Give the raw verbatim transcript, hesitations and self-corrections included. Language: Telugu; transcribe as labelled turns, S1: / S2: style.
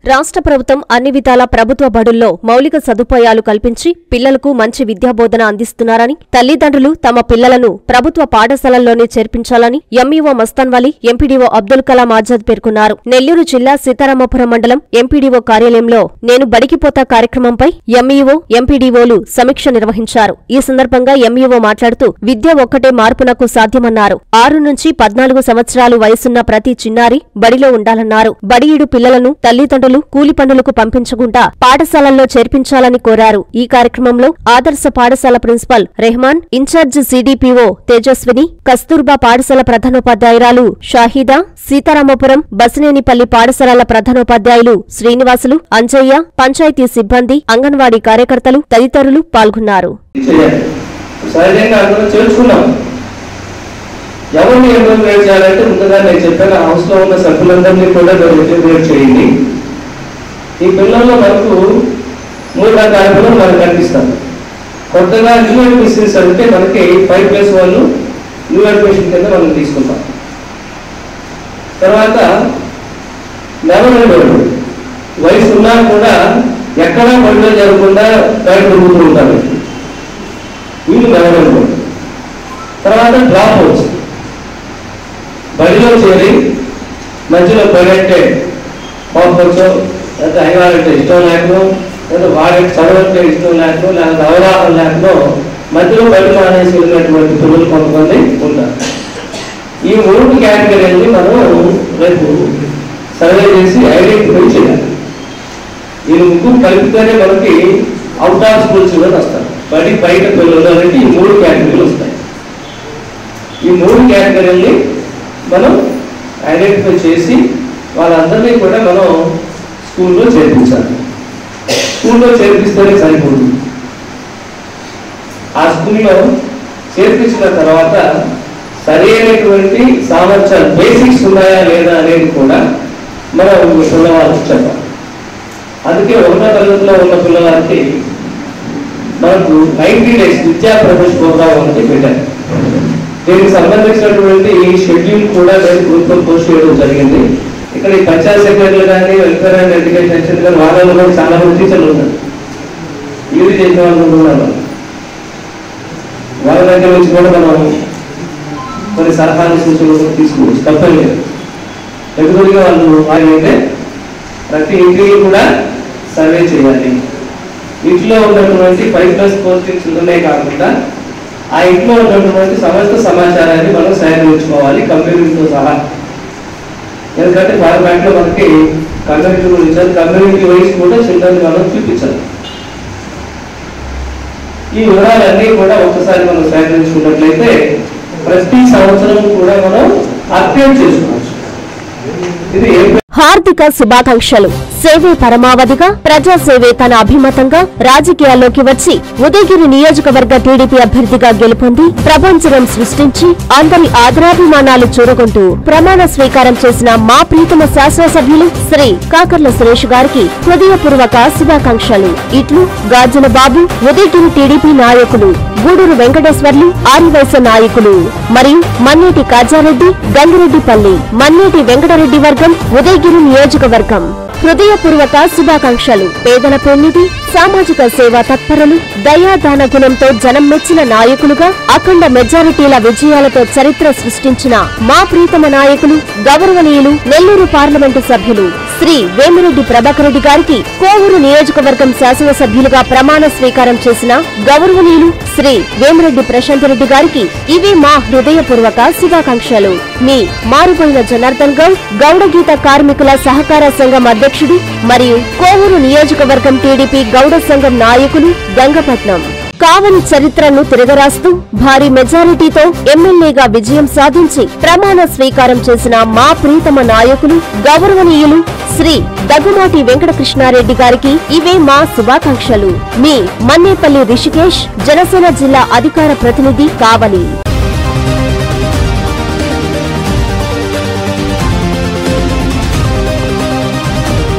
S1: రాష్ట్ర ప్రభుత్వం అన్ని విధాల ప్రభుత్వ బడుల్లో మౌలిక సదుపాయాలు కల్పించి పిల్లలకు మంచి విద్యాబోధన అందిస్తున్నారని, తల్లిదండ్రులు తమ పిల్లలను ప్రభుత్వ పాఠశాలల్లోనే చేర్పించాలని ఎంఈఓ మస్తాన్వలి, ఎంపీడీఓ అబ్దుల్ కలాం ఆజాద్ పేర్కొన్నారు. నెల్లూరు జిల్లా సీతారామపురం మండలం ఎంపీడీఓ కార్యాలయంలో నేను బడికిపోతా కార్యక్రమంపై ఎంఈఓ, ఎంపీడీఓలు సమీక్ష నిర్వహించారు. ఈ సందర్భంగా ఎంఈఓ మాట్లాడుతూ విద్య ఒక్కటే మార్పునకు సాధ్యమన్నారు. ఆరు నుంచి పద్నాలుగు సంవత్సరాలు వయసున్న ప్రతి చిన్నారి బడిలో ఉండాలన్నారు. బడిఈడు పిల్లలను తల్లిదండ్రులు కూలి పనులకు పంపించకుండా పాఠశాలల్లో చేర్పించాలని కోరారు. ఈ కార్యక్రమంలో ఆదర్శ పాఠశాల principal Rahman, incharge CDPO Tejaswini, Kasturba పాఠశాల ప్రధానోపాధ్యాయురాలు షాహిదా, సీతారామపురం బసినేనిపల్లి పాఠశాలల ప్రధానోపాధ్యాయులు శ్రీనివాసులు, అంజయ్య, పంచాయతీ సిబ్బంది, అంగన్వాడీ కార్యకర్తలు తదితరులు పాల్గొన్నారు.
S2: ఎవరిని ఇంటిగ్రేట్ చేయాలంటే ముందుగా నేను చెప్పాను, హౌస్ లో ఉన్న సభ్యులందరినీ కూడా ఇంటిగ్రేట్ చేయండి. ఈ పిల్లల్లో మనకు మూడు రకాల పిల్లలు మనకు కనిపిస్తారు. కొత్తగా న్యూ అడ్మిషన్స్ అంటే మనకి ఫైవ్ ప్లస్ వాళ్ళు న్యూ అడ్మిషన్ కింద మనం తీసుకుంటాం. తర్వాత నెవరెండు వయసు ఉన్నా కూడా ఎక్కడా పనులు జరగకుండా బయట తిరుగుతూ ఉంటారు, వీళ్ళు నెవరెండు. తర్వాత డ్రాప్ అవుట్స్, బడిలో చేరి మధ్యలో పడేంటే పోవచ్చు, లేదా అయ్యాలంటే ఇష్టం లేకనో, లేదా వాడికి చదవంటే ఇష్టం లేకనో, లేదా అవగాహన లేకనో మధ్యలో బడి మానేసి వెళ్ళినటువంటి పిల్లలు కొంతమంది ఉంటారు. ఈ మూడు కేటగిరీని మనం రేపు సర్వే చేసి ఐడెంటిఫై చేయాలి. ఈ ముగ్గురు కలిపితేనే మనకి అవుట్ ఆఫ్ స్కూల్ చిల్డ్రన్ వస్తారు. బడి బయట పిల్లలు అనేది ఈ మూడు కేటగిరీలు వస్తాయి. ఈ మూడు కేటగిరీని మనం ఐడెంటిఫై చేసి వాళ్ళందరినీ కూడా మనం స్కూల్లో చేర్పించాలి. స్కూల్లో చేర్పిస్తేనే సరిపోదు. ఆ స్కూల్లో చేర్పించిన తర్వాత సరైనటువంటి సామర్థ్యాలు, బేసిక్స్ ఉన్నాయా లేదా అనేది కూడా మనం పిల్లవాళ్ళకి చెప్పాలి. అందుకే ఒకటో తరగతిలో ఉన్న పిల్లవారికి మనకు నైన్టీ డేస్ విద్యా ప్రవేశ ప్రోగ్రాం ఒకటి పెట్టారు. దీనికి సంబంధించినటువంటి షెడ్యూల్ కూడా నేను ప్రభుత్వం పోస్ట్ చేయడం జరిగింది. ఇక్కడ ఈ పంచాయత్ సెక్రటరీలు కానీ, వెల్ఫేర్ అండ్ ఎడ్యుకేషన్ కానీ వాళ్ళలో కూడా చాలా మంది టీచర్లు ఉన్నారు, యూజ్ చేసిన వాళ్ళు ఉన్నారు. వాళ్ళ దగ్గర నుంచి కూడా మనం కొన్ని సలహాలు సూచనలు తీసుకోవచ్చు, తప్పలేదు. రెగ్యులర్గా వాళ్ళు వాళ్ళైతే ప్రతి ఇంటికి కూడా సర్వే చేయాలి. ఇంట్లో ఉన్నటువంటి ఫైవ్ ప్లస్ పోస్టింగ్స్ ఉన్నాయి కాకుండా ఆ ఇంట్లో ఉన్నటువంటి సమస్త సమాచారాన్ని మనం సేకరించుకోవాలి కమ్యూనిటీతో సహా. ఎందుకంటే పార్లమెంట్లో మనకి కమ్యూనిటీ గురించి కమ్యూనిటీ వైజ్ కూడా చిల్డ్రన్ మనం చూపించాలి. ఈ వివరాలన్నీ కూడా ఒకసారి మనం సేకరించుకున్నట్లయితే ప్రతి సంవత్సరం కూడా మనం అప్డేట్ చేసుకోవచ్చు. ఇది
S1: హార్దిక శుభాకాంక్షలు. సేవే పరమావధిగా ప్రజాసేవే తన అభిమతంగా రాజకీయాల్లోకి వచ్చి ఉదయగిరి నియోజకవర్గ టీడీపీ అభ్యర్థిగా గెలుపొంది ప్రపంచం సృష్టించి అందరి ఆదరాభిమానాలు చూరగొంటూ ప్రమాణ స్వీకారం చేసిన మా ప్రీతమ శాసనసభ్యులు శ్రీ కాకర్ల సురేష్ గారికి హృదయపూర్వక శుభాకాంక్షలు. ఇట్లు గాజుల బాబు, ఉదయగిరి టీడీపీ నాయకులు, గూడూరు వెంకటేశ్వర్లు, ఆరివైస నాయకులు మరియు మన్నేటి కాజారెడ్డి, గంగిరెడ్డిపల్లి, మన్నేటి వెంకటరెడ్డి వర్గం, ఉదయగిరి నియోజకవర్గం. హృదయపూర్వక శుభాకాంక్షలు. పేదల పెన్నిధి, సామాజిక సేవా తత్పరులు, దయాదాన గుణంతో జనం మెచ్చిన నాయకులుగా అఖండ మెజారిటీల విజయాలతో చరిత్ర సృష్టించిన మా ప్రీతమ నాయకులు, గౌరవనీయులు నెల్లూరు పార్లమెంటు సభ్యులు శ్రీ వేమిరెడ్డి ప్రభాకర్ రెడ్డి గారికి కోవూరు నియోజకవర్గం శాసనసభ్యులుగా ప్రమాణ స్వీకారం చేసిన గౌరవనీయులు శ్రీ వేమిరెడ్డి ప్రశాంత్ రెడ్డి గారికి ఇవి మా హృదయపూర్వక శుభాకాంక్షలు. మీ మారుపోయిన జనార్దన్ గౌడ్, గౌడగీత కార్మికుల సహకార సంఘం అధ్యక్షుడు మరియు కోవూరు నియోజకవర్గం టీడీపీ గౌడ సంఘం నాయకులు, గంగపట్నం. కావలి చరిత్రను తిరగరాస్తూ భారీ మెజారిటీతో ఎమ్మెల్యేగా విజయం సాధించి ప్రమాణ స్వీకారం చేసిన మా ప్రీతమ నాయకులు, గౌరవనీయులు శ్రీ దగ్గుమాటి వెంకటకృష్ణారెడ్డి గారికి ఇవే మా శుభాకాంక్షలు. మీ మన్నేపల్లి రిషికేష్, జనసేన జిల్లా అధికార ప్రతినిధి, కావలి.